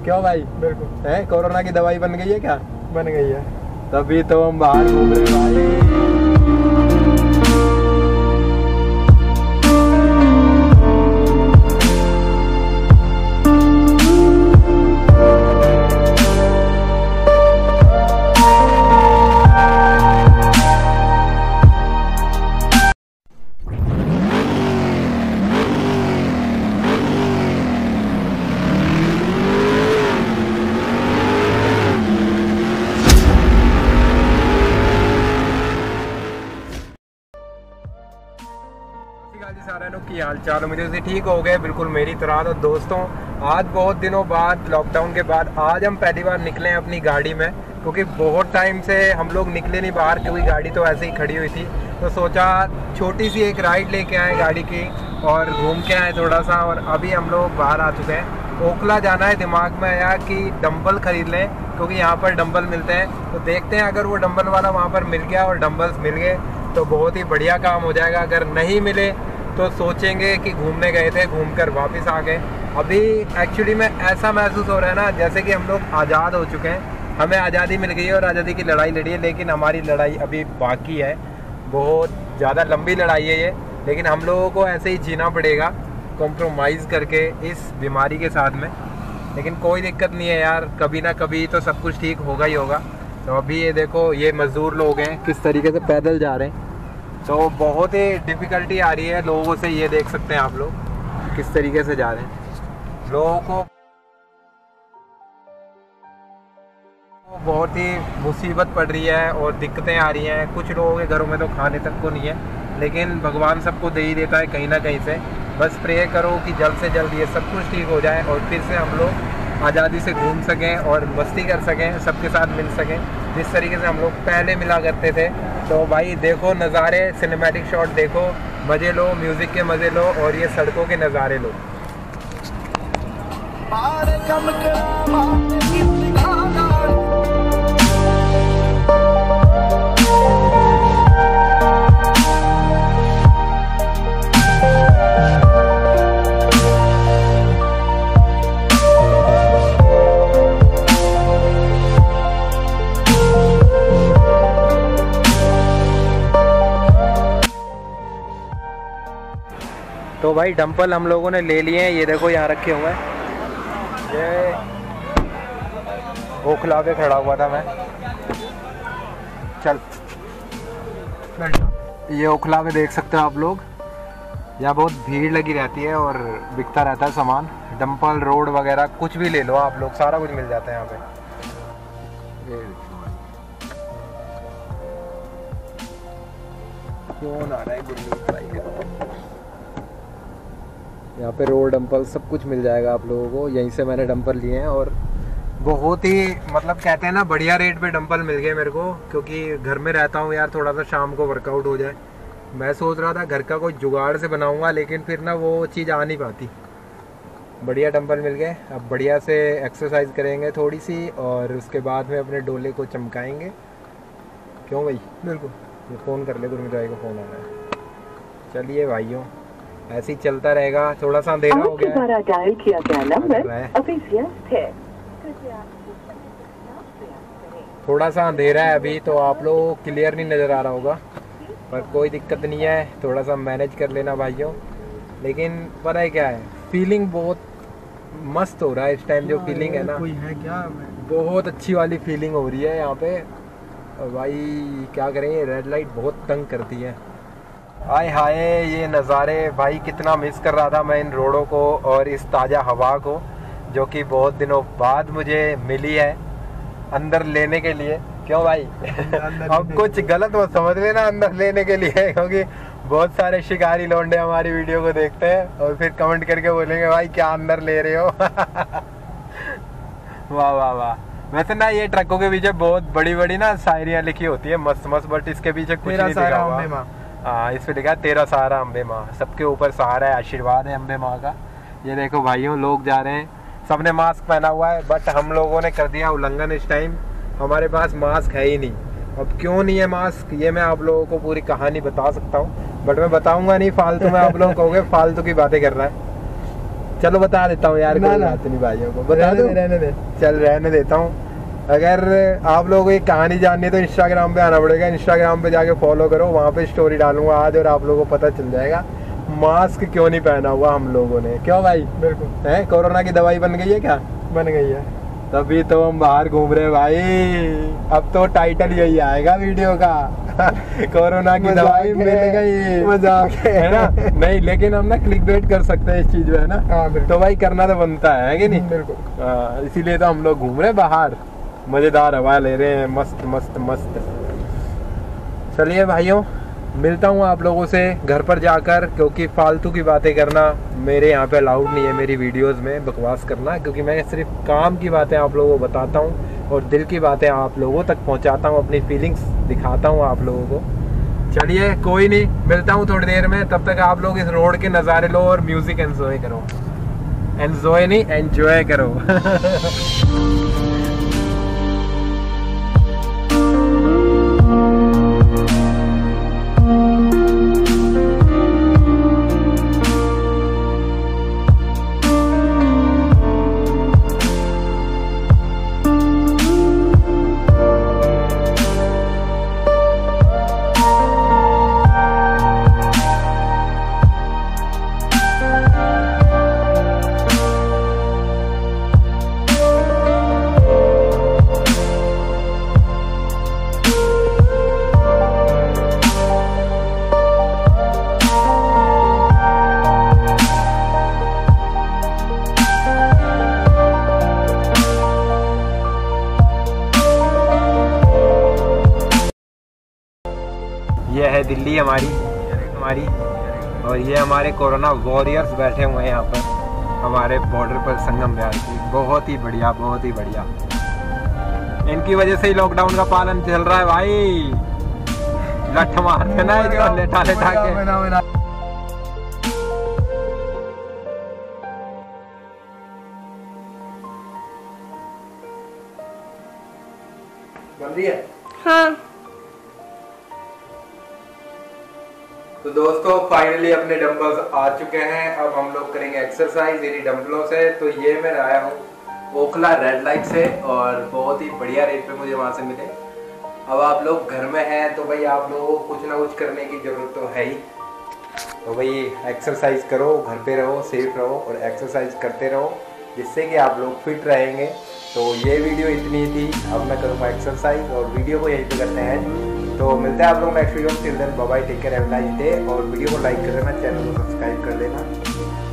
क्यों भाई? बिल्कुल है, कोरोना की दवाई बन गई है क्या? बन गई है। तभी तो हम बाहर घूम रहे भाई। सारे लोग की हाल चाल मुझे से ठीक हो गए बिल्कुल मेरी तरह। तो दोस्तों, आज बहुत दिनों बाद, लॉकडाउन के बाद आज हम पहली बार निकले हैं अपनी गाड़ी में, क्योंकि बहुत टाइम से हम लोग निकले नहीं बाहर, क्योंकि गाड़ी तो ऐसे ही खड़ी हुई थी। तो सोचा छोटी सी एक राइड लेके आए गाड़ी की और घूम के आए थोड़ा सा। और अभी हम लोग बाहर आ चुके हैं। ओखला जाना है, दिमाग में आया कि डंबल खरीद लें, क्योंकि यहाँ पर डंबल मिलते हैं। तो देखते हैं, अगर वो डंबल वाला वहाँ पर मिल गया और डंबल्स मिल गए तो बहुत ही बढ़िया काम हो जाएगा। अगर नहीं मिले तो सोचेंगे कि घूमने गए थे, घूमकर वापस आ गए। अभी एक्चुअली में ऐसा महसूस हो रहा है ना, जैसे कि हम लोग आज़ाद हो चुके हैं, हमें आज़ादी मिल गई है और आज़ादी की लड़ाई लड़ी है। लेकिन हमारी लड़ाई अभी बाकी है, बहुत ज़्यादा लंबी लड़ाई है ये। लेकिन हम लोगों को ऐसे ही जीना पड़ेगा, कॉम्प्रोमाइज़ करके इस बीमारी के साथ में। लेकिन कोई दिक्कत नहीं है यार, कभी ना कभी तो सब कुछ ठीक होगा ही होगा। तो अभी ये देखो, ये मज़दूर लोग हैं किस तरीके से पैदल जा रहे हैं। तो बहुत ही डिफ़िकल्टी आ रही है लोगों से, ये देख सकते हैं आप लोग किस तरीके से जा रहे हैं। लोगों को बहुत ही मुसीबत पड़ रही है और दिक्कतें आ रही हैं। कुछ लोगों के घरों में तो खाने तक को नहीं है, लेकिन भगवान सबको दे ही देता है कहीं ना कहीं से। बस प्रे करो कि जल्द से जल्द ये सब कुछ ठीक हो जाए और फिर से हम लोग आज़ादी से घूम सकें और मस्ती कर सकें, सबके साथ मिल सकें जिस तरीके से हम लोग पहले मिला करते थे। तो भाई देखो नज़ारे, सिनेमैटिक शॉट देखो, मज़े लो, म्यूज़िक के मज़े लो और ये सड़कों के नज़ारे लो। तो भाई डंपल हम लोगों ने ले लिए हैं, ये देखो यहाँ रखे हुए हैं। ये ओखला पे खड़ा हुआ था मैं, चल ये ओखला पे देख सकते हो आप लोग, यहाँ बहुत भीड़ लगी रहती है और बिकता रहता है सामान। डंपल, रोड वगैरह कुछ भी ले लो आप लोग, सारा कुछ मिल जाता है यहाँ पे। कौन आ रहा है गुरमीत भाई का? यहाँ पे रोड, डंपल सब कुछ मिल जाएगा आप लोगों को। यहीं से मैंने डंपल लिए हैं और बहुत ही मतलब कहते हैं ना, बढ़िया रेट पे डंपल मिल गए मेरे को, क्योंकि घर में रहता हूँ यार, थोड़ा सा शाम को वर्कआउट हो जाए। मैं सोच रहा था घर का कोई जुगाड़ से बनाऊंगा, लेकिन फिर ना वो चीज़ आ नहीं पाती। बढ़िया डंपल मिल गए, अब बढ़िया से एक्सरसाइज करेंगे थोड़ी सी और उसके बाद में अपने डोले को चमकाएंगे। क्यों भाई? बिल्कुल। फ़ोन कर ले, गुरमीत भाई को फ़ोन आ रहा है। चलिए भाइयों, ऐसे ही चलता रहेगा। थोड़ा सा अंधेरा हो गया है, डायल किया गया नंबर अभी व्यस्त है। थोड़ा सा अंधेरा है अभी, तो आप लोगों को क्लियर नहीं नज़र आ रहा होगा, पर कोई दिक्कत नहीं है, थोड़ा सा मैनेज कर लेना भाइयों। लेकिन पता है क्या है, फीलिंग बहुत मस्त हो रहा है इस टाइम। जो फीलिंग है ना, कोई है क्या? बहुत अच्छी वाली फीलिंग हो रही है यहाँ पे। और भाई क्या करें, ये रेड लाइट बहुत तंग करती है। आय हाय, ये नज़ारे भाई, कितना मिस कर रहा था मैं इन रोडों को और इस ताज़ा हवा को, जो कि बहुत दिनों बाद मुझे मिली है अंदर लेने के लिए। क्यों भाई? अब कुछ गलत मत समझ लेना अंदर लेने के लिए, क्योंकि बहुत सारे शिकारी लौंडे हमारी वीडियो को देखते हैं और फिर कमेंट करके बोलेंगे भाई क्या अंदर ले रहे हो। वाह वाह वाह। वैसे ना ये ट्रकों के पीछे बहुत बड़ी बड़ी ना शायरियाँ लिखी होती है मस्त मस्त, बट इसके पीछे कुछ नहीं लिखा हुआ। हाँ, इस पे लिखा है तेरा सहारा अम्बे माँ, सबके ऊपर सहारा है, आशीर्वाद है अम्बे माँ का। ये देखो भाइयों, लोग जा रहे हैं, सबने मास्क पहना हुआ है, बट हम लोगों ने कर दिया उल्लंघन इस टाइम। हमारे पास मास्क है ही नहीं। अब क्यों नहीं है मास्क, ये मैं आप लोगों को पूरी कहानी बता सकता हूँ, बट मैं बताऊंगा नहीं, फालतू में आप लोग कहोगे फालतू की बातें कर रहा है। चलो बता देता हूँ यार, कोई बात नहीं भाइयों को बता दो, रहने दे, चल रहने देता हूँ। अगर आप लोगों को ये कहानी जाननी है तो इंस्टाग्राम पे आना पड़ेगा, इंस्टाग्राम पे जाके फॉलो करो, वहाँ पे स्टोरी डालूंगा आज और आप लोगों को पता चल जाएगा मास्क क्यों नहीं पहना हुआ हम लोगों ने। क्यों भाई? बिल्कुल है, कोरोना की दवाई बन गई है क्या? बन गई है, तभी तो हम बाहर घूम रहे भाई। अब तो टाइटल यही आएगा वीडियो का कोरोना की दवाई मिल गई, मजाक है ना? नहीं लेकिन हम ना क्लिकबेट कर सकते हैं इस चीज में, है ना? तो भाई करना तो बनता है कि नहीं? बिल्कुल। इसीलिए तो हम लोग घूम रहे बाहर, मजेदार हवा ले रहे हैं, मस्त मस्त मस्त। चलिए भाइयों, मिलता हूँ आप लोगों से घर पर जाकर, क्योंकि फालतू की बातें करना मेरे यहाँ पे अलाउड नहीं है, मेरी वीडियोस में बकवास करना, क्योंकि मैं सिर्फ काम की बातें आप लोगों को बताता हूँ और दिल की बातें आप लोगों तक पहुँचाता हूँ, अपनी फीलिंग्स दिखाता हूँ आप लोगों को। चलिए कोई नहीं, मिलता हूँ थोड़ी देर में, तब तक आप लोग इस रोड के नज़ारे लो और म्यूज़िक एंजॉय करो। एंजॉय नहीं, एंजॉय करो। ये है दिल्ली हमारी, और ये हमारे कोरोना वॉरियर्स बैठे हुए हैं यहाँ पर हमारे बॉर्डर पर संगम बिहार की। बहुत ही बढ़िया, बहुत ही बढ़िया। इनकी वजह से ही लॉकडाउन का पालन चल रहा है भाई। लठ मारते ना जो लेटा लेटा के। बन रही है? हाँ। तो दोस्तों फाइनली अपने डंबल्स आ चुके हैं, अब हम लोग करेंगे एक्सरसाइज इन्हीं डंबलों से। तो ये मैं आया हूँ ओखला रेड लाइट से, और बहुत ही बढ़िया रेट पे मुझे वहाँ से मिले। अब आप लोग घर में हैं तो भाई आप लोगों को कुछ ना कुछ करने की ज़रूरत तो है ही। तो भाई एक्सरसाइज करो, घर पे रहो, सेफ रहो और एक्सरसाइज करते रहो, जिससे कि आप लोग फिट रहेंगे। तो ये वीडियो इतनी थी, अब मैं करूँगा एक्सरसाइज और वीडियो को यहीं पे करते हैं। तो मिलते हैं आप लोग नेक्स्ट वीडियो में। Till then bye bye, take care, have a nice day. और वीडियो को लाइक कर देना, चैनल को सब्सक्राइब कर देना।